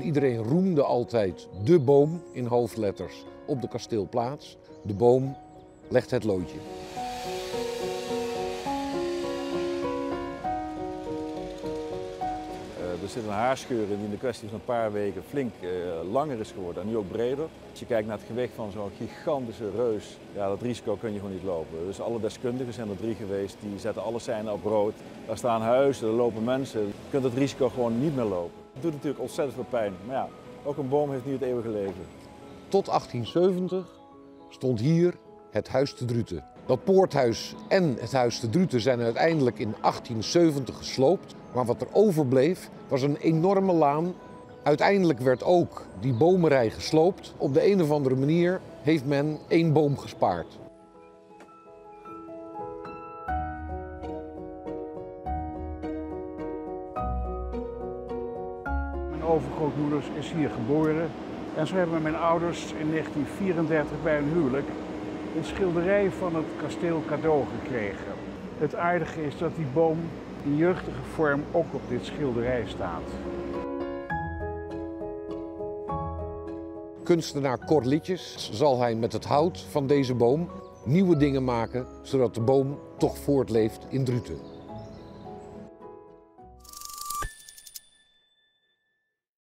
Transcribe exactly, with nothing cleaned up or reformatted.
iedereen roemde altijd de boom in hoofdletters op de kasteelplaats. De boom legt het loodje. Er zit een haarscheur in die in de kwestie van een paar weken flink uh, langer is geworden en nu ook breder. Als je kijkt naar het gewicht van zo'n gigantische reus, ja, dat risico kun je gewoon niet lopen. Dus alle deskundigen zijn er drie geweest, die zetten alle seinen op rood. Daar staan huizen, er lopen mensen. Je kunt het risico gewoon niet meer lopen. Het doet natuurlijk ontzettend veel pijn, maar ja, ook een boom heeft niet het eeuwige leven. Tot achttienzeventig stond hier het Huis te Druten. Dat poorthuis en het Huis te Druten zijn uiteindelijk in achttienzeventig gesloopt. Maar wat er overbleef was een enorme laan. Uiteindelijk werd ook die bomenrij gesloopt. Op de een of andere manier heeft men één boom gespaard. Mijn overgrootmoeder is hier geboren. En zo hebben mijn ouders in negentien vierendertig bij hun huwelijk een schilderij van het kasteel cadeau gekregen. Het aardige is dat die boom in jeugdige vorm ook op dit schilderij staat. Kunstenaar Cor Litjes zal hij met het hout van deze boom nieuwe dingen maken, zodat de boom toch voortleeft in Druten.